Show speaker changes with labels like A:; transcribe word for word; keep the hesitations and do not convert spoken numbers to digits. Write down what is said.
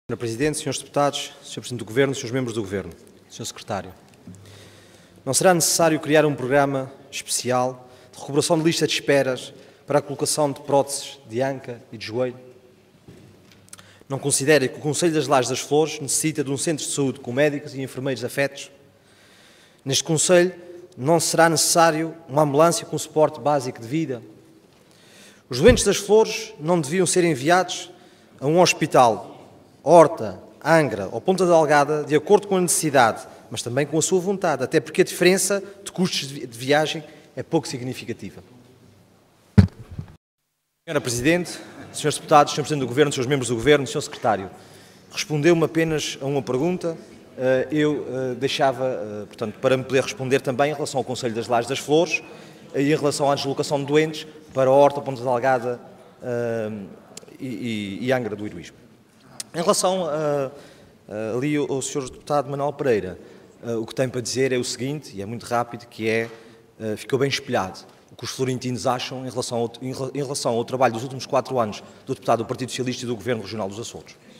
A: senhor Presidente, senhores Deputados, senhor Presidente do Governo, senhores Membros do Governo, senhor Secretário. Não será necessário criar um programa especial de recuperação de lista de esperas para a colocação de próteses de anca e de joelho? Não considera que o Conselho das Lajes das Flores necessita de um centro de saúde com médicos e enfermeiros afetos? Neste Conselho não será necessário uma ambulância com suporte básico de vida? Os doentes das Flores não deviam ser enviados a um hospital, Horta, Angra ou Ponta Delgada, de acordo com a necessidade, mas também com a sua vontade, até porque a diferença de custos de viagem é pouco significativa. senhora Presidente, senhores Deputados, senhor Presidente do Governo, senhores Membros do Governo, senhor Secretário, respondeu-me apenas a uma pergunta. Eu deixava, portanto, para me poder responder também em relação ao Conselho das Lajes das Flores e em relação à deslocação de doentes para a Horta, Ponta Delgada e, e, e Angra do Heroísmo. Em relação a, a, ali ao senhor Deputado Manuel Pereira, o que tem para dizer é o seguinte, e é muito rápido, que é, ficou bem espelhado o que os florentinos acham em relação, ao, em relação ao trabalho dos últimos quatro anos do deputado do Partido Socialista e do Governo Regional dos Açores.